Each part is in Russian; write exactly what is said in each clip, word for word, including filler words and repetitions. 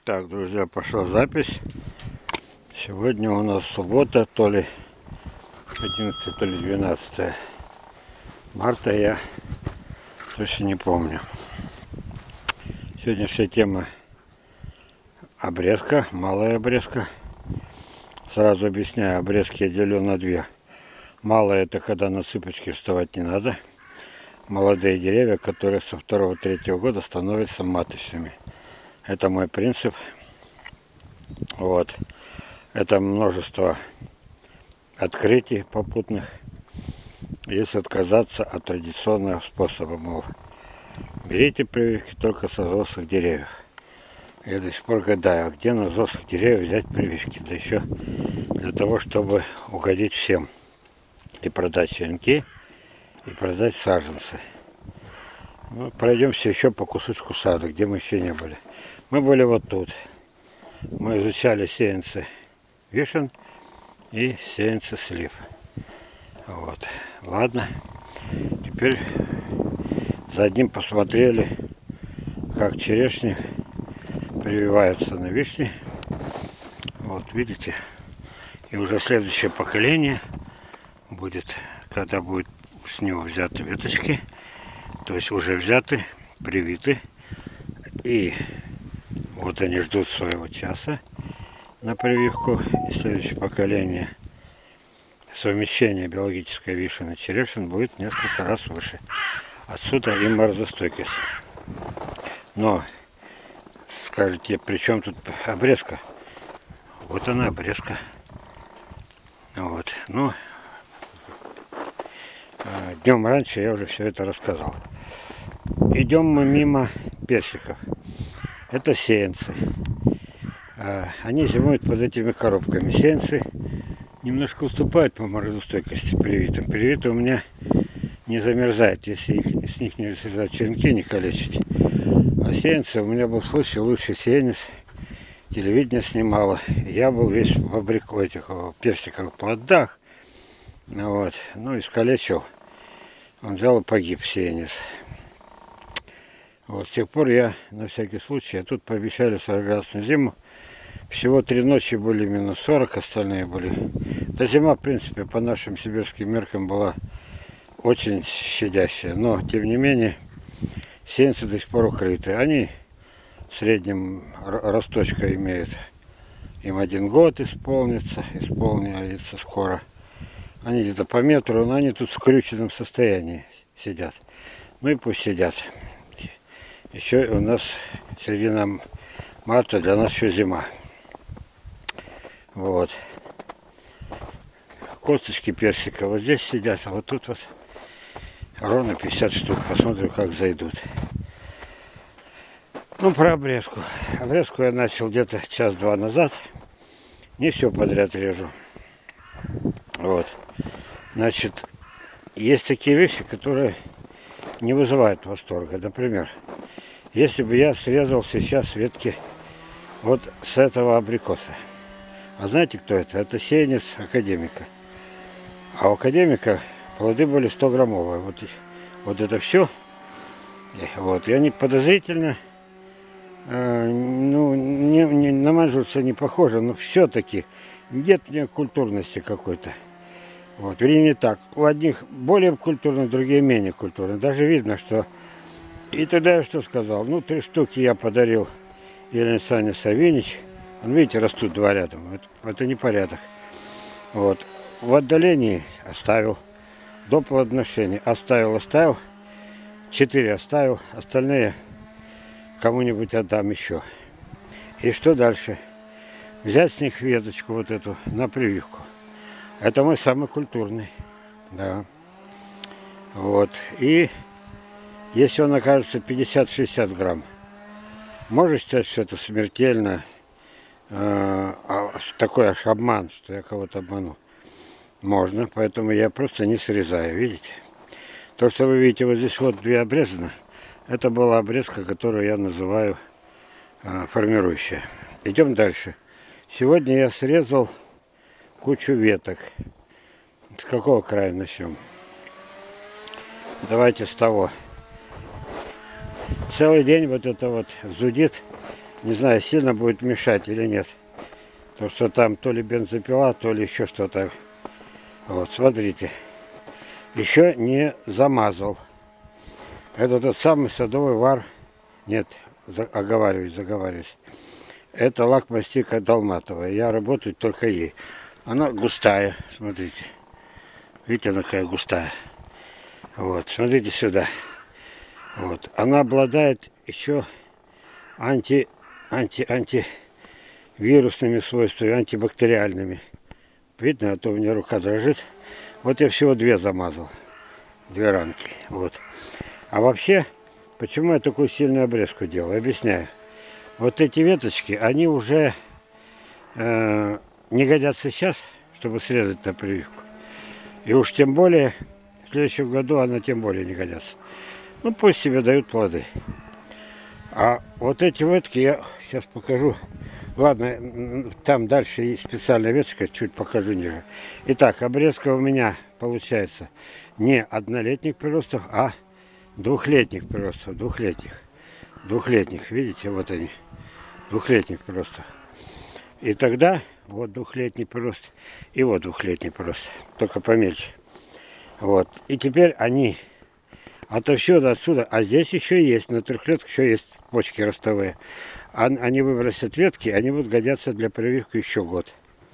Так, друзья, пошла запись. Сегодня у нас суббота, то ли одиннадцатое, то ли двенадцатое марта, я точно не помню. Сегодняшняя тема обрезка, малая обрезка. Сразу объясняю, обрезки я делю на две. Малая — это когда на цыпочки вставать не надо. Молодые деревья, которые со второго-третьего года становятся маточными. Это мой принцип. Вот. Это множество открытий попутных. Если отказаться от традиционного способа, мол, берите прививки только со взрослых деревьев. Я до сих пор гадаю, где на взрослых деревьях взять прививки, да еще для того, чтобы угодить всем. И продать черенки, и продать саженцы. Ну, пройдемся еще по кусочку сада, где мы еще не были. Мы были вот тут. Мы изучали сеянцы вишен и сеянцы слив. Вот. Ладно. Теперь за одним посмотрели, как черешни прививаются на вишни. Вот, видите? И уже следующее поколение будет, когда будет с него взяты веточки, то есть уже взяты, привиты, и вот они ждут своего часа на прививку. И следующее поколение совмещения биологической вишен и черешин будет несколько раз выше. Отсюда и морозостойкость. Но скажете, при чем тут обрезка? Вот она, обрезка. Вот. Ну, днем раньше я уже все это рассказал. Идем мы мимо персиков. Это сеянцы. Они зимуют под этими коробками. Сеянцы немножко уступают по морозостойкости привитым. Привиты у меня не замерзают, если их, с них не срезать черенки, не калечить. А сеянцы, у меня был случай, лучший сеянец, телевидение снимало. Я был весь в абрико этих персиковых плодах. Вот. Ну, искалечил. Он взял и погиб, сеянец. Вот, с тех пор я, на всякий случай, а тут пообещали сорокоградусную зиму. Всего три ночи были минус сорок, остальные были. Да, зима, в принципе, по нашим сибирским меркам была очень щадящая. Но, тем не менее, сеянцы до сих пор укрыты. Они в среднем росточка имеют. Им один год исполнится, исполняется скоро. Они где-то по метру, но они тут в скрюченном состоянии сидят. Ну и пусть сидят. Еще у нас середина марта, для нас еще зима. Вот. Косточки персика вот здесь сидят, а вот тут вот ровно пятьдесят штук. Посмотрим, как зайдут. Ну, про обрезку. Обрезку я начал где-то час-два назад. Не все подряд режу. Вот. Значит, есть такие вещи, которые не вызывают восторга. Например, если бы я срезал сейчас ветки вот с этого абрикоса. А знаете, кто это? Это сеянец академика. А у академика плоды были сто граммовые. Вот, вот это все. Вот. И они подозрительно, э, ну, не, не, на манжурца не похожи, но все-таки нет у них культурности какой-то. Вот. Вернее, не так. У одних более культурных, другие менее культурные. Даже видно, что... И тогда я что сказал? Ну, три штуки я подарил Елене Сане Савинич. Вон, видите, растут два рядом. Это, это не порядок. Вот. В отдалении оставил. До плодоношения оставил, оставил. Четыре оставил. Остальные кому-нибудь отдам еще. И что дальше? Взять с них веточку вот эту на прививку. Это мой самый культурный. Да. Вот. И если он окажется пятьдесят-шестьдесят грамм, можешь сказать, что это смертельно, э, а, такой аж обман, что я кого-то обману? Можно, поэтому я просто не срезаю, видите? То, что вы видите, вот здесь вот две обрезаны, это была обрезка, которую я называю э, формирующая. Идем дальше. Сегодня я срезал кучу веток. С какого края начнем? Давайте с того. Целый день вот это вот зудит Не знаю, сильно будет мешать или нет. То, что там то ли бензопила, то ли еще что-то. Вот, смотрите. Еще не замазал. Это тот самый садовый вар. Нет, за, оговариваюсь, заговариваюсь. Это лак-мастика долматовая. Я работаю только ей. Она густая, смотрите. Видите, она какая густая. Вот, смотрите сюда. Вот. Она обладает еще анти, анти, антивирусными свойствами, антибактериальными. Видно, а то у меня рука дрожит. Вот я всего две замазал. Две ранки. Вот. А вообще, почему я такую сильную обрезку делаю? Объясняю. Вот эти веточки, они уже э, не годятся сейчас, чтобы срезать на прививку. И уж тем более, в следующем году она тем более не годятся. Ну, пусть себе дают плоды. А вот эти ветки я сейчас покажу. Ладно, там дальше есть специальная веточка, чуть покажу ниже. Итак, обрезка у меня получается не однолетних приростов, а двухлетних приростов. Двухлетних. Двухлетних, видите, вот они. Двухлетних приростов. И тогда вот двухлетний прирост и вот двухлетний прирост. Только помельче. Вот. И теперь они отовсюду отсюда. А здесь еще есть, на трехлетках еще есть почки ростовые. Они выбросят ветки, они будут годятся для прививки еще год.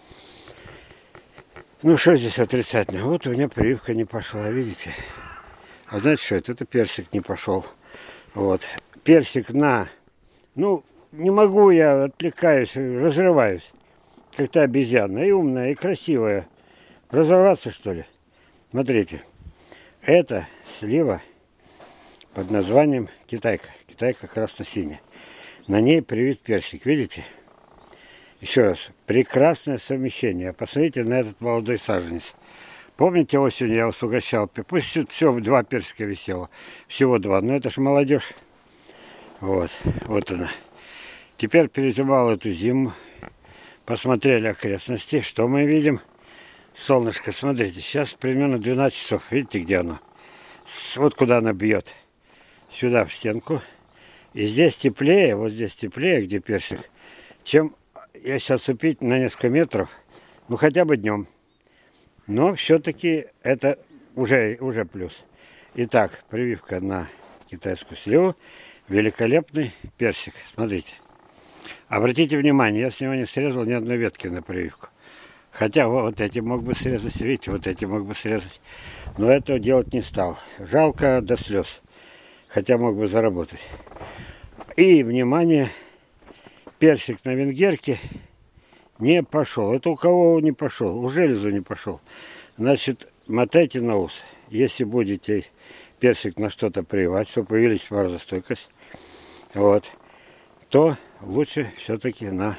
Ну что здесь отрицательно? Вот у меня прививка не пошла, видите? А знаете что это? Это персик не пошел. Вот. Персик на... Ну, не могу я, отвлекаюсь, разрываюсь. Как та обезьяна. И умная, и красивая. Разорваться, что ли? Смотрите. Это слива под названием китайка. Китайка красно-синяя. На ней привит персик, видите? Еще раз, прекрасное совмещение. Посмотрите на этот молодой саженец. Помните, осенью я вас угощал? Пусть все, два персика висело. Всего два. Но это ж молодежь. Вот, вот она. Теперь перезимовал эту зиму. Посмотрели окрестности. Что мы видим? Солнышко, смотрите, сейчас примерно двенадцать часов. Видите, где оно? Вот куда оно бьет. Сюда, в стенку. И здесь теплее, вот здесь теплее, где персик, чем если отступить на несколько метров, ну хотя бы днем. Но все-таки это уже, уже плюс. Итак, прививка на китайскую сливу. Великолепный персик. Смотрите. Обратите внимание, я с него не срезал ни одной ветки на прививку. Хотя вот эти мог бы срезать, видите, вот эти мог бы срезать. Но этого делать не стал. Жалко до слез. Хотя мог бы заработать. И, внимание, персик на венгерке не пошел. Это у кого не пошел? У железу не пошел. Значит, мотайте на ус. Если будете персик на что-то прививать, чтобы увеличить морозостойкость, вот, то лучше все-таки на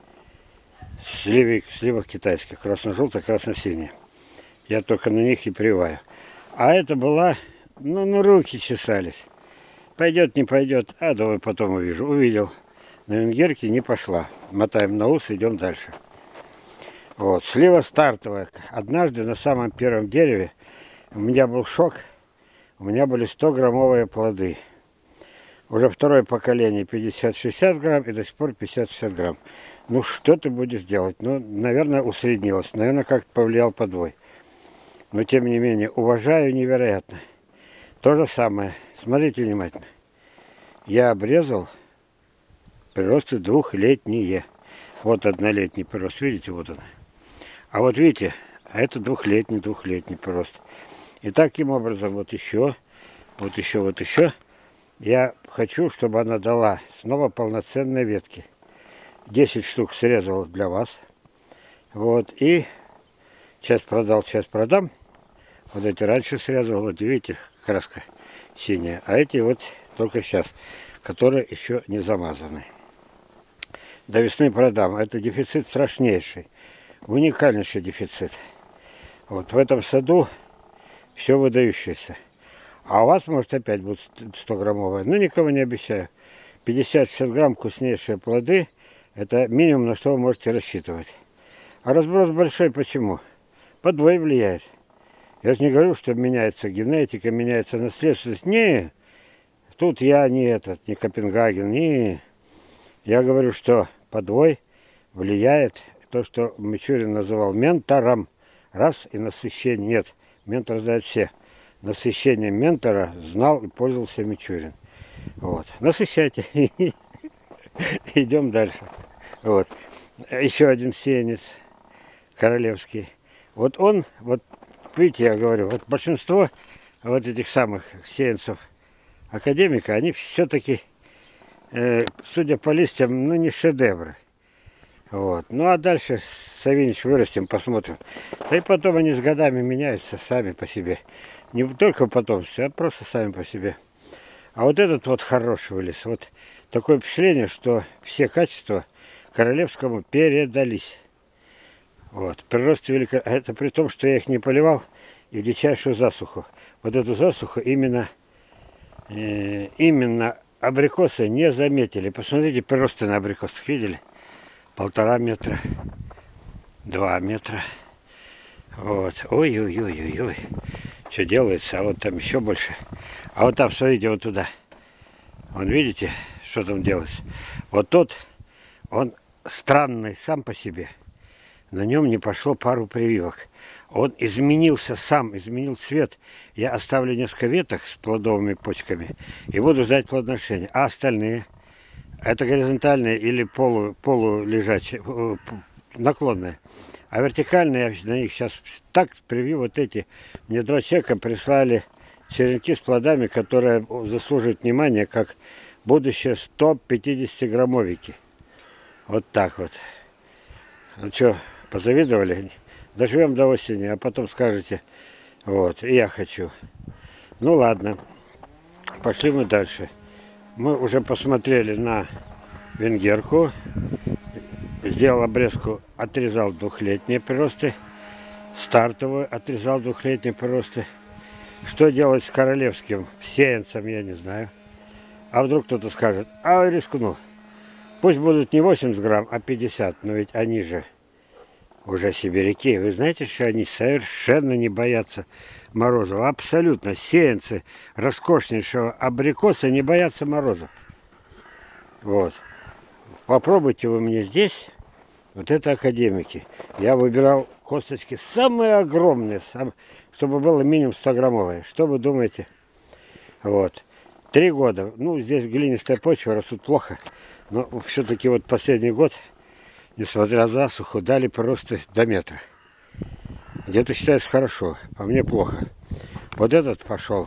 сливах, сливах китайских. Красно-желтые, красно-синие. Я только на них и прививаю. А это была, ну, ну, руки чесались. Пойдет, не пойдет, а думаю, потом увижу. Увидел. На венгерке не пошла. Мотаем на ус, идем дальше. Вот, слива стартовая. Однажды на самом первом дереве у меня был шок. У меня были сто-граммовые плоды. Уже второе поколение пятьдесят-шестьдесят грамм и до сих пор пятьдесят-шестьдесят грамм. Ну, что ты будешь делать? Ну, наверное, усреднилось. Наверное, как-то повлиял подвой. Но, тем не менее, уважаю невероятно. То же самое. Смотрите внимательно. Я обрезал приросты двухлетние. Вот однолетний прирост. Видите, вот он. А вот видите, а это двухлетний, двухлетний прирост. И таким образом вот еще, вот еще, вот еще. Я хочу, чтобы она дала снова полноценные ветки. десять штук срезал для вас. Вот. И часть продал, часть продам. Вот эти раньше срезал. Вот видите, краска синяя. А эти вот только сейчас, которые еще не замазаны. До весны продам. Это дефицит страшнейший. Уникальнейший дефицит. Вот в этом саду все выдающееся. А у вас, может, опять будет сто-граммовая. Ну, никого не обещаю. пятьдесят-шестьдесят грамм вкуснейшие плоды. Это минимум, на что вы можете рассчитывать. А разброс большой почему? Подвой влияет. Я же не говорю, что меняется генетика, меняется наследственность. Не, тут я не этот, не Копенгаген, не. Я говорю, что подвой влияет то, что Мичурин называл ментором. Раз и насыщение. Нет, ментор знают все. Насыщение ментора знал и пользовался Мичурин. Вот. Насыщайте. Идем дальше. Вот. Еще один сеянец королевский. Вот он, вот видите, я говорю, вот большинство вот этих самых сеянцев академика, они все-таки, э, судя по листьям, ну не шедевры. Вот. Ну а дальше Савинич вырастим, посмотрим. Да и потом они с годами меняются сами по себе. Не только потомство, а просто сами по себе. А вот этот вот хороший вылез. Вот такое впечатление, что все качества королевскому передались. Вот. Прирост велико... Это при том, что я их не поливал и в дичайшую засуху. Вот эту засуху именно, э, именно абрикосы не заметили. Посмотрите, приросты на абрикосах, видели? Полтора метра, два метра. Вот. Ой-ой-ой-ой-ой. Что делается? А вот там еще больше. А вот там, смотрите, вот туда. Вон, видите, что там делается? Вот тот, он странный сам по себе. На нем не пошло пару прививок. Он изменился сам, изменил цвет. Я оставлю несколько веток с плодовыми почками и буду ждать плодоношения. А остальные? Это горизонтальные или полу, полулежачие, наклонные. А вертикальные, я на них сейчас так привью вот эти. Мне два человека прислали черенки с плодами, которые заслуживают внимания, как будущее сто пятидесятиграммовики. Вот так вот. Ну что, позавидовали? Доживем до осени, а потом скажете, вот, и я хочу. Ну ладно, пошли мы дальше. Мы уже посмотрели на венгерку. Сделал обрезку, отрезал двухлетние приросты. Стартовую отрезал двухлетние приросты. Что делать с королевским сеянцем, я не знаю. А вдруг кто-то скажет, а рискну. Пусть будут не восемьдесят грамм, а пятьдесят. Но ведь они же уже сибиряки. Вы знаете, что они совершенно не боятся морозов. Абсолютно. Сеянцы роскошнейшего абрикоса не боятся морозов. Вот. Попробуйте вы мне здесь. Вот это академики. Я выбирал косточки самые огромные, сам, чтобы было минимум сто граммовые. Что вы думаете? Вот. Три года. Ну, здесь глинистая почва, растут плохо. Но все-таки вот последний год, несмотря на засуху, дали просто до метра. Где-то считается хорошо, по мне плохо. Вот этот пошел,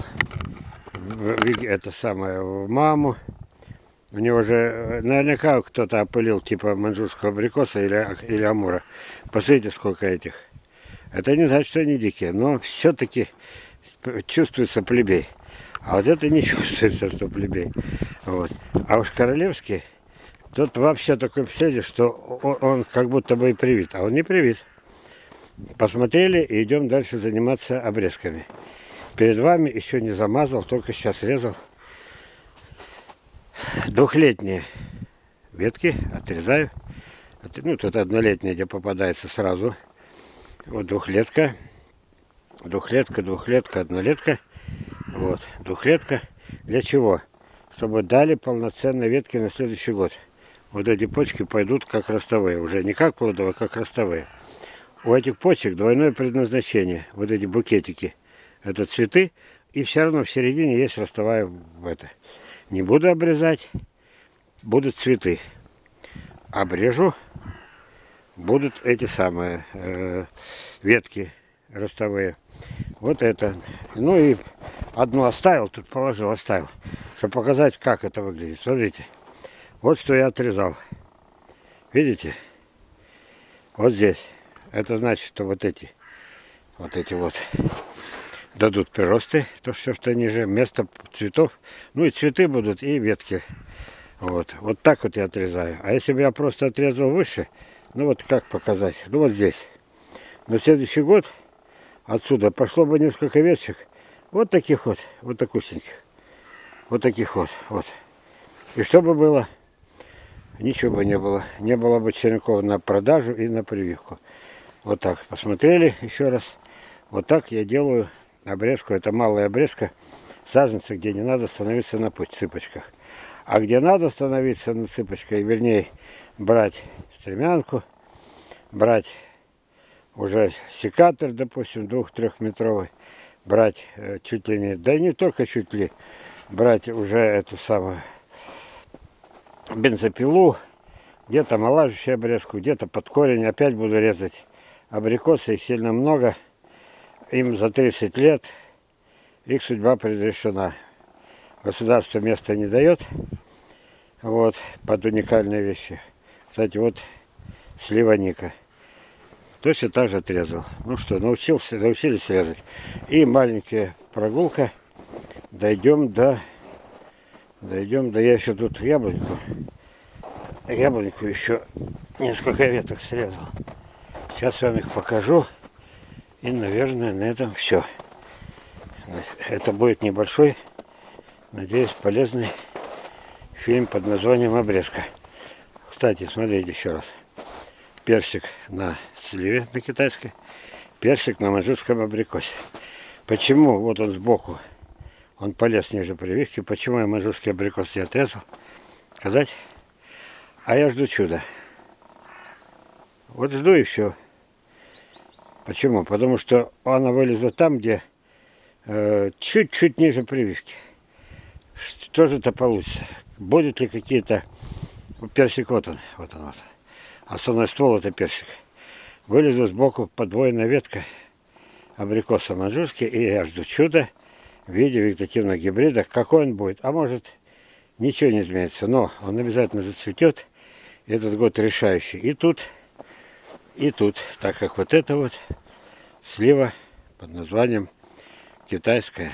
это самое, в маму. У него же наверняка кто-то опылил, типа маньчжурского абрикоса или, или амура. Посмотрите, сколько этих. Это не значит, что они дикие, но все-таки чувствуется плебей. А вот это не чувствуется, что плебей. Вот. А уж королевский, тут вообще такое впечатление, что он, он как будто бы и привит, а он не привит. Посмотрели и идем дальше заниматься обрезками. Перед вами еще не замазал, только сейчас резал. Двухлетние ветки отрезаю. Ну, тут однолетняя, где попадается сразу. Вот двухлетка. Двухлетка, двухлетка, однолетка. Вот, двухлетка. Для чего? Чтобы дали полноценные ветки на следующий год. Вот эти почки пойдут как ростовые. Уже не как плодовые, а как ростовые. У этих почек двойное предназначение. Вот эти букетики. Это цветы. И все равно в середине есть ростовая в это. Не буду обрезать, будут цветы. Обрежу, будут эти самые э, ветки ростовые. Вот это. Ну и одну оставил, тут положил, оставил, чтобы показать, как это выглядит. Смотрите, вот что я отрезал. Видите? Вот здесь. Это значит, что вот эти, вот эти вот дадут приросты, то все, что ниже, место цветов. Ну и цветы будут, и ветки. Вот, вот так вот я отрезаю. А если бы я просто отрезал выше, ну вот как показать? Ну вот здесь. На следующий год отсюда пошло бы несколько веточек. Вот таких вот, вот такусеньких. Вот таких вот, вот. И что бы было? Ничего бы не было. Не было бы черенков на продажу и на прививку. Вот так. Посмотрели еще раз. Вот так я делаю обрезку. Это малая обрезка саженца, где не надо становиться на путь, цыпочках. А где надо становиться на цыпочкой, вернее, брать стремянку, брать уже секатор, допустим, двух-трехметровый, брать э, чуть ли не, да и не только чуть ли, брать уже эту самую бензопилу, где-то омолаживающую обрезку, где-то под корень. Опять буду резать абрикосы, их сильно много. Им за тридцать лет их судьба предрешена. Государство места не дает вот, под уникальные вещи. Кстати, вот слива Ника. Точно так же отрезал. Ну что, научился, научились резать. И маленькая прогулка. Дойдем до... Дойдем до... Я еще тут яблоньку. Яблоньку еще несколько веток срезал. Сейчас вам их покажу. И, наверное, на этом все. Это будет небольшой, надеюсь, полезный фильм под названием «Обрезка». Кстати, смотрите еще раз. Персик на сливе, на китайской. Персик на маньчжурском абрикосе. Почему? Вот он сбоку. Он полез ниже прививки. Почему я маньчжурский абрикос не отрезал? Сказать? А я жду чуда. Вот жду и все. Почему? Потому что она вылезла там, где чуть-чуть э, ниже прививки. Что же это получится? Будут ли какие-то... Персик вот он. Вот он вот. Основной ствол это персик. Вылезла сбоку подвойная ветка абрикоса маньчжурский. И я жду чуда в виде вегетативного гибрида. Какой он будет? А может, ничего не изменится. Но он обязательно зацветет. Этот год решающий. И тут... И тут, так как вот это вот слива под названием китайская.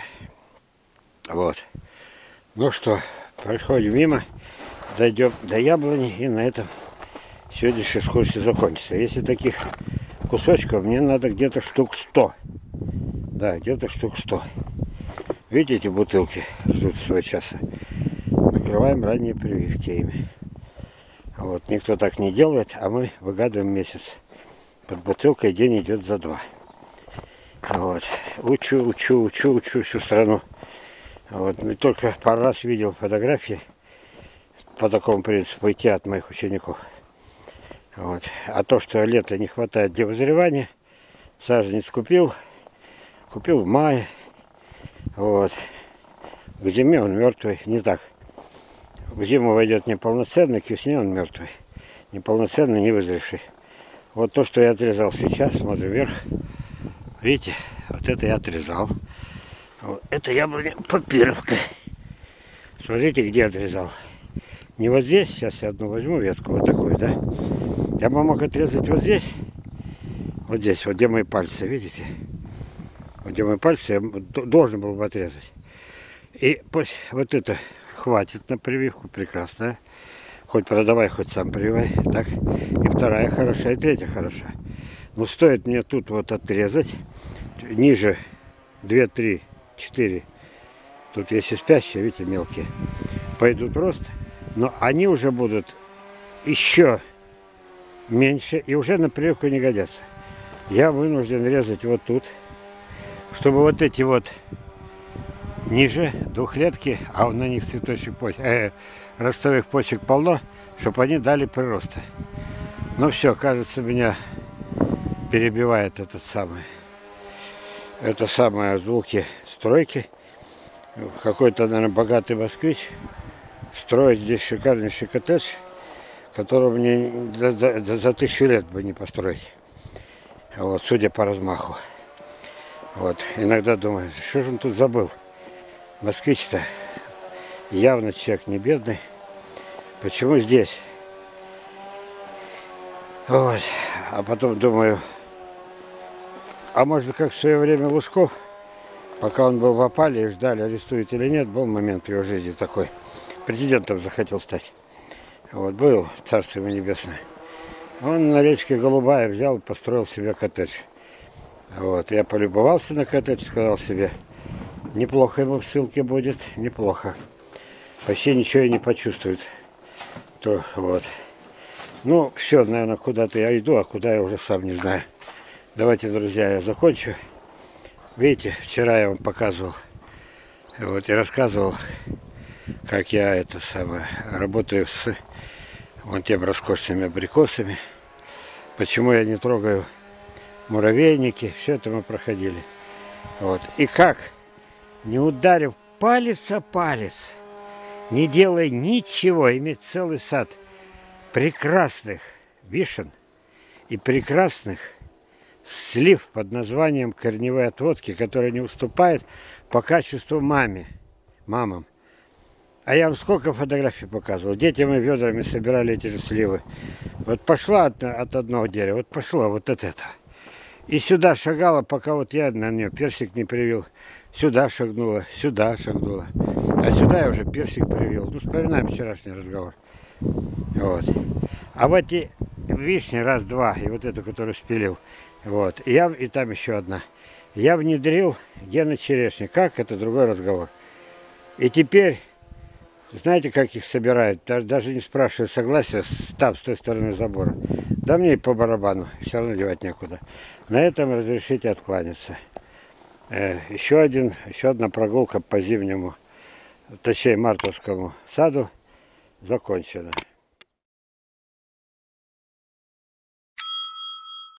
Вот. Ну что, проходим мимо, дойдем до яблони, и на этом сегодняшняя экскурсия закончится. Если таких кусочков, мне надо где-то штук сто. Да, где-то штук сто. Видите, эти бутылки ждут своего часа. Накрываем ранние прививки ими. Вот, никто так не делает, а мы выгадываем месяц. Под бутылкой день идет за два. Вот. Учу, учу, учу, учу всю страну. Вот. И только пару раз видел фотографии по такому принципу идти от моих учеников. Вот. А то, что лето не хватает для вызревания, саженец купил. Купил в мае. Вот. К зиме он мертвый. Не так. В зиму войдет неполноценный, к весне он мертвый. Неполноценный, не вызревший. Вот то, что я отрезал сейчас, смотрим вверх. Видите, вот это я отрезал. Вот. Это яблоня папировка. Смотрите, где отрезал. Не вот здесь, сейчас я одну возьму ветку, вот такую, да. Я бы мог отрезать вот здесь. Вот здесь, вот где мои пальцы, видите. Вот где мои пальцы, я должен был бы отрезать. И пусть вот это хватит на прививку, прекрасно. Хоть продавай, хоть сам прививай. Так. И вторая хороша, и третья хороша. Но стоит мне тут вот отрезать. Ниже два, три, четыре. Тут есть и спящие, видите, мелкие. Пойдут рост. Но они уже будут еще меньше. И уже на прививку не годятся. Я вынужден резать вот тут. Чтобы вот эти вот ниже двухлетки, а на них цветочек почек, э, ростовых почек полно, чтобы они дали прироста. Ну все, кажется, меня перебивает этот самый, это самое звуки стройки. Какой-то, наверное, богатый москвич строит здесь шикарнейший коттедж, которого мне за, за, за тысячу лет бы не построить. Вот, судя по размаху. Вот, иногда думаю, что же он тут забыл? Москвич-то явно человек не бедный. Почему здесь? Вот. А потом думаю, а может, как в свое время Лужков, пока он был в опале и ждали, арестуют или нет, был момент в его жизни такой. Президентом захотел стать. Вот, был, царство ему небесное. Он на речке Голубая взял и построил себе коттедж. Вот, я полюбовался на коттедж, сказал себе, неплохо ему в ссылке будет, неплохо. Почти ничего и не почувствует. То, вот. Ну, все, наверное, куда-то я иду, а куда я уже сам не знаю. Давайте, друзья, я закончу. Видите, вчера я вам показывал, вот, и рассказывал, как я это самое, работаю с вон тем роскошными абрикосами. Почему я не трогаю муравейники, все это мы проходили. Вот. И как, не ударив палец о палец, не делая ничего, иметь целый сад прекрасных вишен и прекрасных слив под названием корневые отводки, которые не уступают по качеству маме, мамам. А я вам сколько фотографий показывал. Дети мы ведрами собирали эти же сливы. Вот пошла от, от одного дерева, вот пошла вот от этого. И сюда шагала, пока вот я на нее персик не привил. Сюда шагнула, сюда шагнула. А сюда я уже персик привил. Ну, вспоминаем вчерашний разговор. Вот. А в эти вишни раз-два, и вот эту, которую спилил. Вот. И, я, и там еще одна. Я внедрил гены черешни. Как? Это другой разговор. И теперь, знаете, как их собирают? Даже, даже не спрашивая согласия, там, с той стороны забора. Да мне и по барабану. Все равно девать некуда. На этом разрешите откланяться. Э, еще, один, еще одна прогулка по зимнему, точнее мартовскому саду закончена.